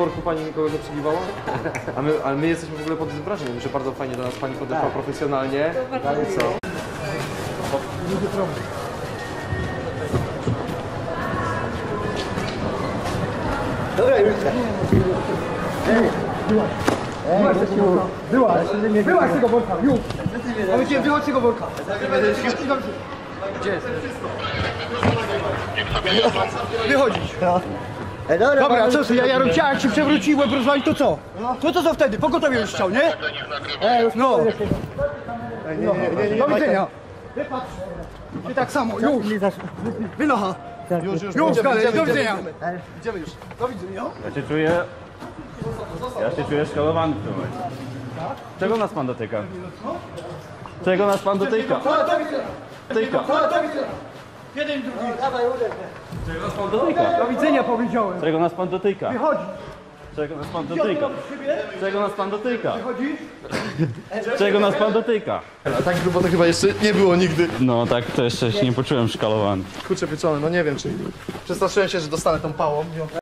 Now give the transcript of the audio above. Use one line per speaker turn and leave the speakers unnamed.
worku pani nikogo nie przygibała? Ale my jesteśmy w ogóle pod wrażeniem, że bardzo fajnie do nas pani podeszła profesjonalnie. Ale co?
Dobra, już. Wyłaź z tego worka, już! Powiedziałem, wychodź z tego worka! Gdzie jest? Wychodzisz! Dobra, co ja jarucia, jak się przewróciłem, rozwalić, to co? To co wtedy? Pogotowie już chciał, nie? No! Do widzenia! Ty tak samo, już! Wynocha! Już, Galej, do widzenia! Idziemy już. Do widzenia.
Ja się czuję szkalowany w tym momencie. Czego nas pan dotyka? Czego nas pan dotyka? Dotyka.
Jeden, drugi.
Czego nas pan dotyka?
Do widzenia powiedziałem.
Czego nas pan dotyka?
Wychodzi.
Czego nas pan dotyka? Czego nas pan dotyka?
Wychodzisz?
Czego nas pan dotyka?
A tak grubo to chyba jeszcze nie było nigdy.
No tak to jeszcze się nie poczułem szkalowany.
Kurczę pieczone, no nie wiem czy... Przestraszyłem się, że dostanę tą pałą.